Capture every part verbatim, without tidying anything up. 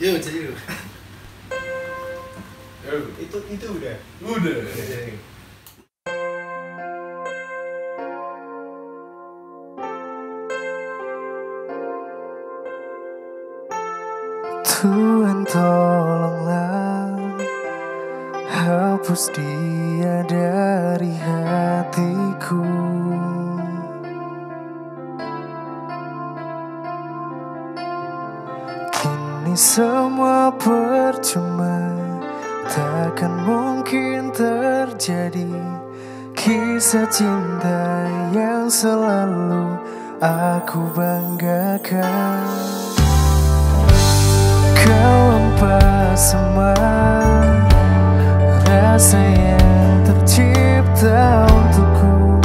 Yuk, yuk. Itu itu udah. Udah. Tuhan tolonglah, hapus dia dari hatiku. Kini semua percuma, takkan mungkin terjadi kisah cinta yang selalu aku banggakan. Kau empas semua rasa yang tercipta untukku.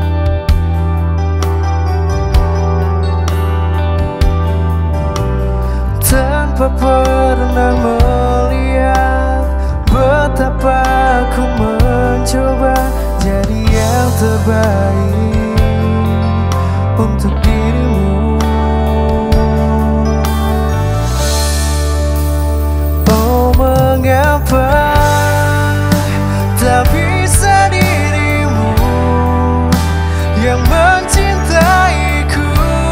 Tanpa pernah melihat betapa aku mencoba jadi yang terbaik untuk dirimu. Mengapa tak bisa dirimu yang mencintaiku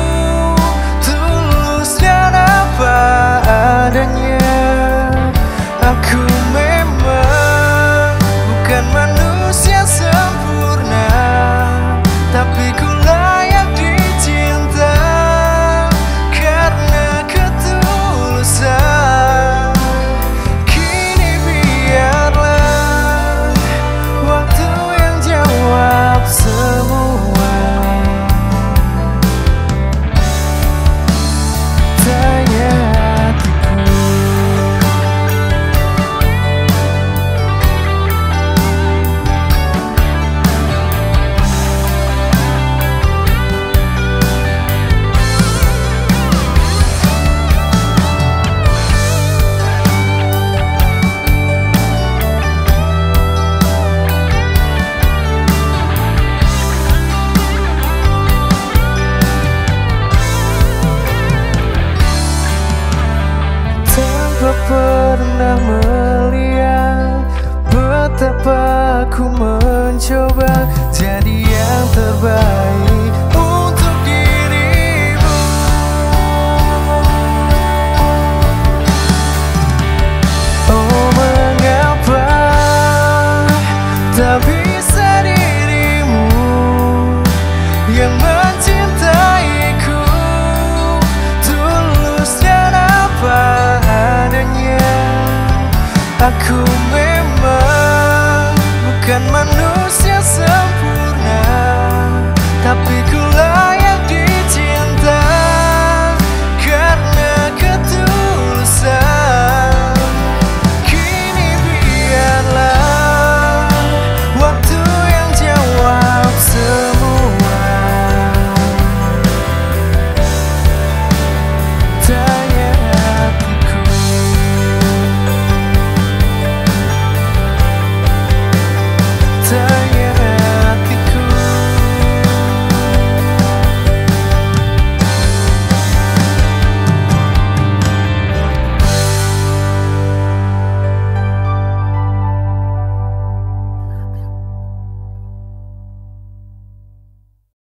tulus dan apa adanya? Aku memang bukan manusia sempurna, tapi ku layak dicinta karena ketulusan. Semua tanya hatiku. Pernah melihat betapa aku mencoba jadi yang terbaik untuk dirimu. Oh, mengapa tak bisa dirimu yang mencintaiku tulus dan apa adanya? Aku memang bukan manusia